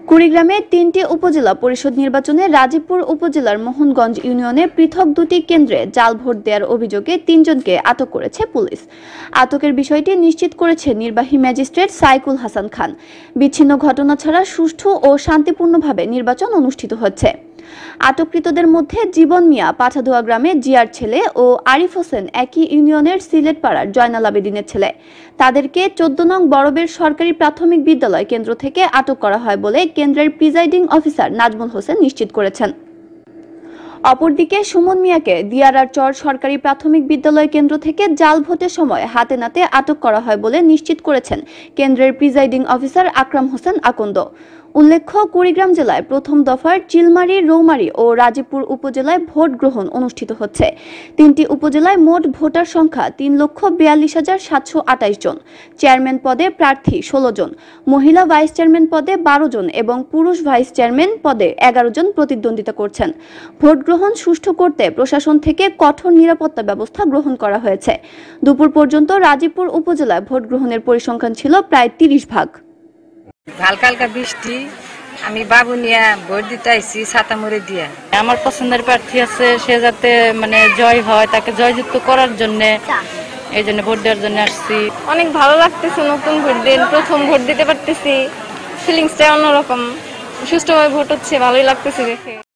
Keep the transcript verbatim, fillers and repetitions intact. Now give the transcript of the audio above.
কুড়িগ্রামে তিনটি উপজেলা পরিষদ নির্বাচনে রাজীবপুর উপজেলার মোহনগঞ্জ ইউনিয়নে পৃথক দুটি কেন্দ্রে জাল ভোট দেওয়ার অভিযোগে তিনজনকে আটক করেছে পুলিশ। আটকের বিষয়টি নিশ্চিত করেছে নির্বাহী ম্যাজিস্ট্রেট সাইকুল হাসান খান। বিচ্ছিন্ন ঘটনা ছাড়া সুষ্ঠু ও শান্তিপূর্ণভাবে নির্বাচন অনুষ্ঠিত হচ্ছে। আটককৃতদের মধ্যে জীবন মিয়া পাঠাদোয়া গ্রামে জিয়ার ছেলে ও আরিফ হোসেন একই ইউনিয়নের সিলেট পাড়ার জয়নাল আবেদিনের ছেলে। তাদেরকে চোদ্দ নং বড়বের সরকারি প্রাথমিক বিদ্যালয় কেন্দ্র থেকে আটক করা হয় বলে কেন্দ্রের প্রিজাইডিং অফিসার নাজমুল হোসেন নিশ্চিত করেছেন। অপরদিকে সুমন মিয়াকে দিয়ারার চর সরকারি প্রাথমিক বিদ্যালয় কেন্দ্র থেকে জাল ভোটের সময় হাতে নাতে আটক করা হয় বলে নিশ্চিত করেছেন কেন্দ্রের প্রিজাইডিং অফিসার আকরাম হোসেন আকন্দ। উল্লেখ্য, কুড়িগ্রাম জেলায় প্রথম দফার চিলমারি, রৌমারী ও রাজীবপুর উপজেলায় ভোট গ্রহণ অনুষ্ঠিত হচ্ছে। তিনটি উপজেলায় মোট ভোটার সংখ্যা তিন লক্ষ বিয়াল্লিশ হাজার সাতশো আটাইশ জন। চেয়ারম্যান পদে প্রার্থী ষোলো জন, মহিলা ভাইস চেয়ারম্যান পদে বারো জন এবং পুরুষ ভাইস চেয়ারম্যান পদে এগারো জন প্রতিদ্বন্দ্বিতা করছেন। ভোট গ্রহণ সুষ্ঠু করতে প্রশাসন থেকে কঠোর নিরাপত্তা ব্যবস্থা গ্রহণ করা হয়েছে। দুপুর পর্যন্ত রাজীবপুর উপজেলায় ভোট গ্রহণের পরিসংখ্যান ছিল প্রায় তিরিশ ভাগ। হালকা হালকা বৃষ্টি, আমি বাবু নিয়ে ভোট দিতে আইছি ছাতামুড়ি দিয়ে। আমার পছন্দের প্রার্থী আছে, সে যাতে মানে জয় হয়, তাকে জয়যুক্ত করার জন্য এই জন্য ভোট দেওয়ার জন্য আসছি। অনেক ভালো লাগতেছে, নতুন ভোট দিন, প্রথম ভোট দিতে পারতেছি, ফিলিংসটা অন্যরকম, সুষ্ঠুভাবে ভোট হচ্ছে, ভালোই লাগতেছে দেখে।